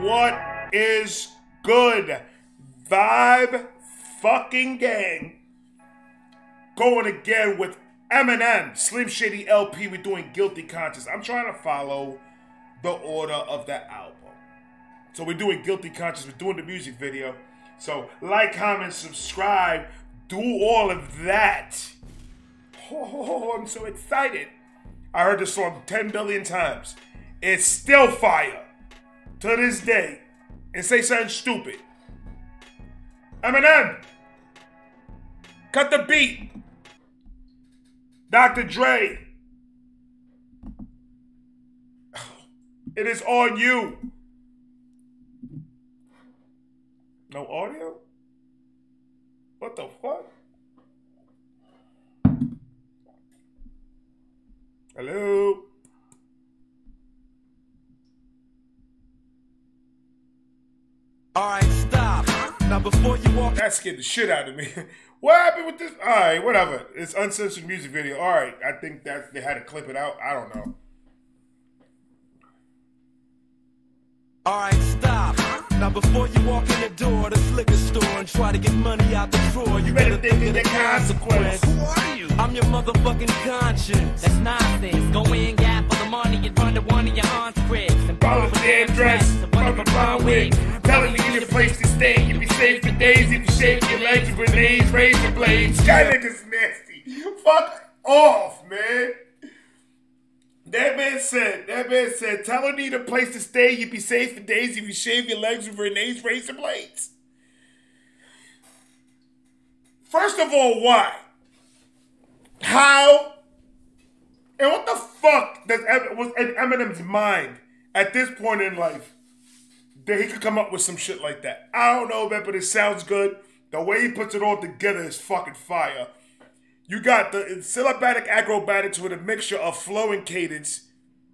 What is good? Vibe fucking gang. Going again with Eminem, Slim Shady LP. We're doing Guilty Conscious. I'm trying to follow the order of that album. So we're doing Guilty Conscious. We're doing the music video. So like, comment, subscribe. Do all of that. Oh, I'm so excited. I heard this song 10 billion times. It's still fire to this day. And say something stupid. Eminem, cut the beat. Dr. Dre, it is on you. No audio? What the fuck? Hello? Alright, stop. Now before you walk... That scared the shit out of me. What happened with this? Alright, whatever. It's uncensored music video. Alright, I think that they had to clip it out. I don't know. Alright, stop. Now before you walk in the door of the liquor store and try to get money out the drawer, you better think of the consequence. Who are you? I'm your motherfucking conscience. That's nonsense. Go in, gap for the money and run to one of your aunt's cribs and Follow the damn dress, rubber brown wig. Telling you need a place to stay. You'll be safe for days if you shake your legs with grenades, razor blades. That nigga's nasty. Fuck off, man. That man said, tell her need a place to stay. You'll be safe for days if you shave your legs with grenades, razor blades. First of all, why? How? And what the fuck was in Eminem's mind at this point in life that he could come up with some shit like that? I don't know, man, but it sounds good. The way he puts it all together is fucking fire. You got the syllabic acrobatics with a mixture of flow and cadence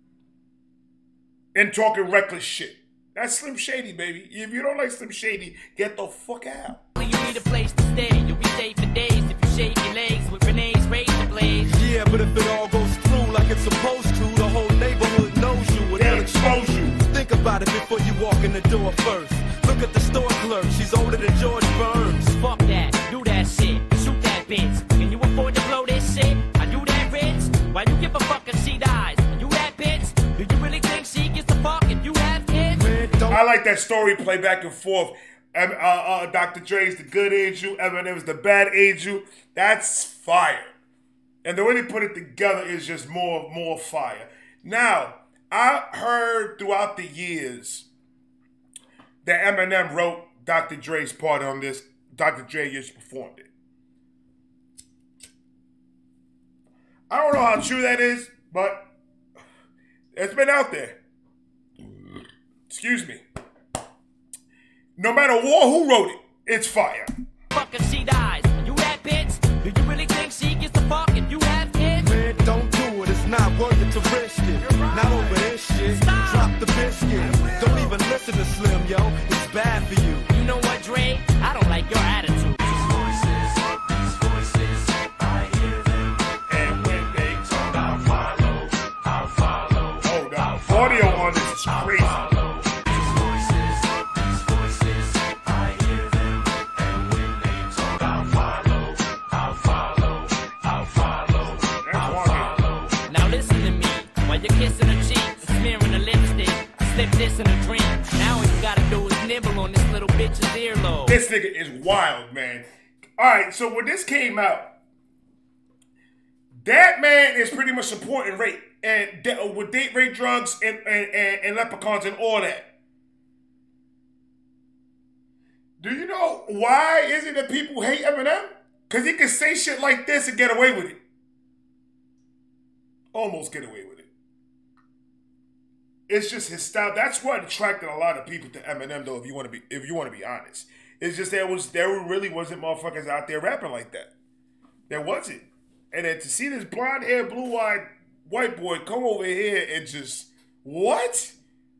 and talking reckless shit. That's Slim Shady, baby. If you don't like Slim Shady, get the fuck out. You need a place to stay. You'll be safe for days if you shake your legs with grenades, razor blades. Yeah, but if it all goes through like it's supposed to, the whole neighborhood knows you. They'll expose you. Think about it before you walk in the door first. Look at the store clerk. She's older than George Burns. Fuck that. Do that shit. Shoot that bitch. Can you afford to blow this shit? I do that rich. Why you give a fuck if she dies? You that bitch? Do you really think she gets the fuck if you have kids? I like that story play back and forth. Dr. Dre's the good angel. Eminem's the bad angel. That's fire. And the way they put it together is just more fire. Now, I heard throughout the years that Eminem wrote Dr. Dre's part on this. Dr. Dre just performed it. I don't know how true that is, but it's been out there. Excuse me. No matter who wrote it, it's fire. Fuck if she dies. You that bitch? Do you really think she gets the fuck if you have kids? Man, don't do it. It's not worth it to risk it. Not over this shit. Stop. Drop the biscuit. Don't even listen to Slim, yo. It's bad for you. You know what, Dre? I don't like your attitude. Audio on this is crazy. Now listen to me. While you're kissing her cheek and smearing her lipstick, slip this in a drink. Now all you gotta do is nibble on this little bitch's earlobe. This nigga is wild, man. Alright, so when this came out, that man is pretty much supporting rape. And with date rape drugs and leprechauns and all that. Do you know why is it that people hate Eminem? Because he can say shit like this and get away with it. Almost get away with it. It's just his style. That's what attracted a lot of people to Eminem, though, if you want to be honest. It's just there really wasn't motherfuckers out there rapping like that. There wasn't. And then to see this blonde hair, blue-eyed white boy come over here and just, what?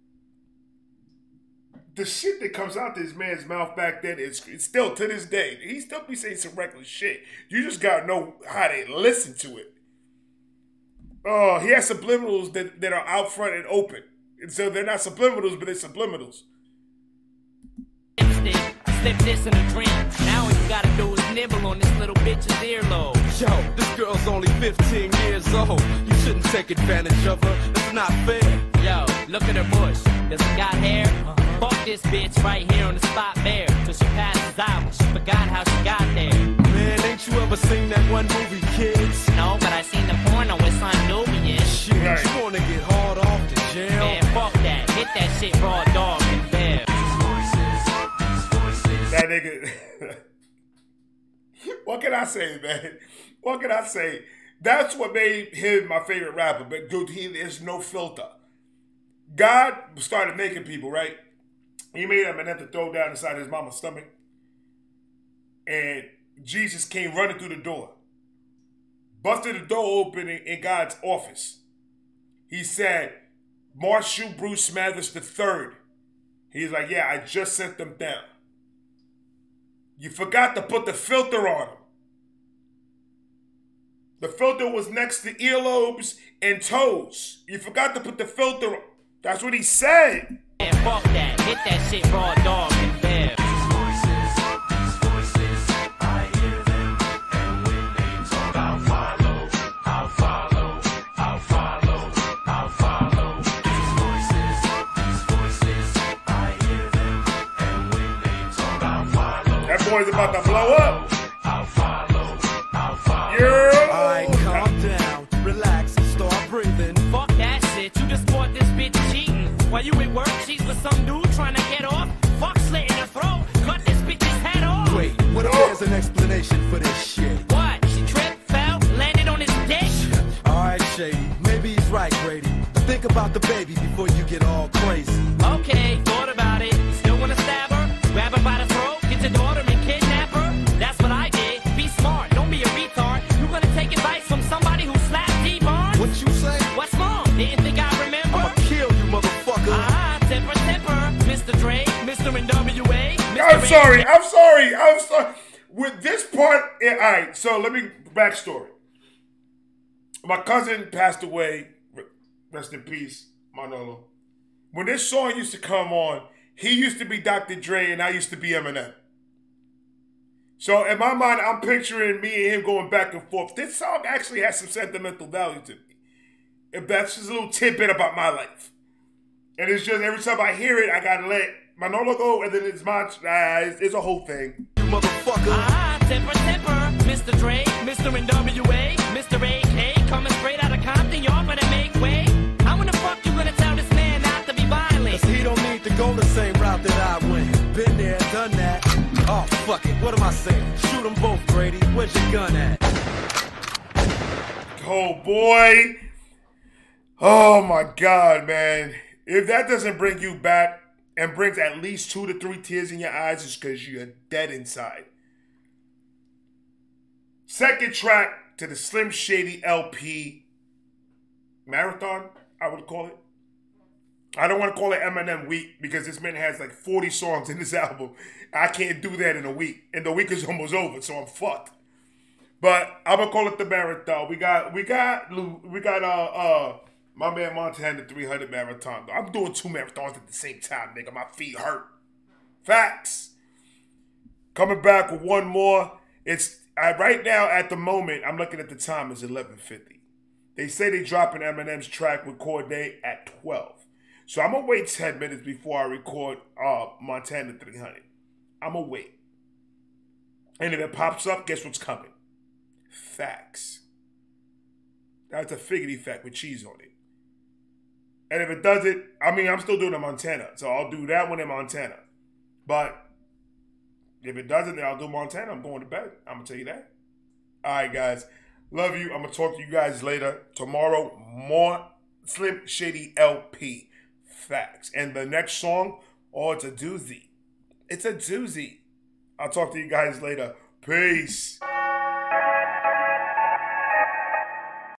The shit that comes out this man's mouth back then, it's still to this day, he still be saying some reckless shit. You just gotta know how to listen to it. Oh, he has subliminals that are out front and open. And so they're not subliminals, but they're subliminals. slip this in a dream. Now all you gotta do is nibble on this little bitch's earlobe. Yo, this girl's only 15 years old. You shouldn't take advantage of her. That's not fair. Yo, look at her bush. Does it got hair? Fuck this bitch right here on the spot bare. Till she passes out. She forgot how she got there. Man, ain't you ever seen that one movie, Kids? No, but I seen the porno with Son Nubian. Shit, you wanna get hard off to jail? Man, fuck that. Hit that shit raw dog and bear. That nigga. What can I say, man? What can I say? That's what made him my favorite rapper. But dude, there's no filter. God started making people, right? He made Eminem to throw down inside his mama's stomach. And Jesus came running through the door. Busted the door open in God's office. He said, Marshall Bruce Smathers III. He's like, yeah, I just sent them down. You forgot to put the filter on them. The filter was next to earlobes and toes. You forgot to put the filter on. That's what he said. And fuck that. Hit that shit raw dog and bear. I hear them, and when they talk, I'll follow, I'll follow, I'll follow, I'll follow. These voices, I hear them, and when they talk, I'll follow. That boy's about to blow up. I'll follow, I'll follow. Yeah. Alright, calm down, relax, and start breathing. Fuck that shit. You just caught this bitch cheating. While you at work, she's with some dude trying to get off. Fuck slit in her throat. Cut this bitch's head off. Wait, what if there's an explanation for this shit? What? She tripped, fell, landed on his dick? Alright, Shady, maybe he's right, Grady. Think about the baby before you get all crazy. Okay, thought about it. Still wanna stab her? Grab her by the throat, get your daughter and kidnap her? That's what I did. Be smart, don't be a retard. You gonna take advice from somebody who slapped D-Bar? What you say? What's wrong? Didn't think I remember? I'ma kill you, motherfucker. Temper, Mr. Dre, Mr. NWA. I'm sorry. With this part, all right, so let me, backstory. My cousin passed away, rest in peace, Manolo. When this song used to come on, he used to be Dr. Dre and I used to be Eminem. So in my mind, I'm picturing me and him going back and forth. This song actually has some sentimental value to me. If that's just a little tidbit about my life. And it's just every time I hear it, I gotta let Manolo go, and then it's it's a whole thing. Motherfucker. Temper, Mr. Dre, Mr. NWA, Mr. AK, coming straight out of Compton, y'all better make way. How in the fuck you gonna tell this man not to be violent? Cause he don't need to go the same route that I went. Been there, done that. Oh, fuck it, what am I saying? Shoot them both, Grady. Where's your gun at? Oh, boy. Oh, my God, man. If that doesn't bring you back and brings at least 2 to 3 tears in your eyes, it's because you're dead inside. Second track to the Slim Shady LP marathon, I would call it. I don't want to call it Eminem Week because this man has like 40 songs in this album. I can't do that in a week. And the week is almost over, so I'm fucked. But I'm going to call it the marathon. We got my man Montana 300 marathon. I'm doing 2 marathons at the same time, nigga. My feet hurt. Facts. Coming back with one more. It's right now at the moment. I'm looking at the time. It's 11:50. They say they dropping Eminem's track record date at 12. So I'm gonna wait 10 minutes before I record Montana 300. I'm gonna wait. And if it pops up, guess what's coming? Facts. That's a figgity fact with cheese on it. And if it doesn't, I mean, I'm still doing a Montana. So I'll do that one in Montana. But if it doesn't, then I'll do Montana. I'm going to bed. I'm going to tell you that. All right, guys. Love you. I'm going to talk to you guys later. Tomorrow, more Slim Shady LP. Facts. And the next song, oh, it's a doozy. It's a doozy. I'll talk to you guys later. Peace.